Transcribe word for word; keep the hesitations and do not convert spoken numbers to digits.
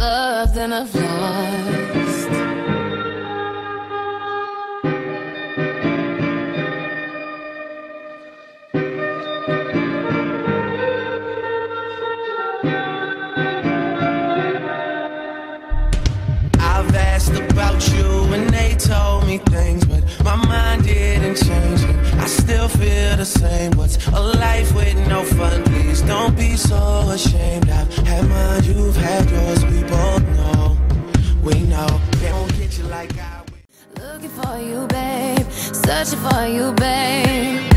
love than I've lost. I've asked about you and they told me things, but my mind didn't change. I still feel the same. What's a life with no fun? Please don't be so ashamed. I've had mine, you've had yours. We both know, we know. They won't get you like I will. Looking for you, babe. Searching for you, babe.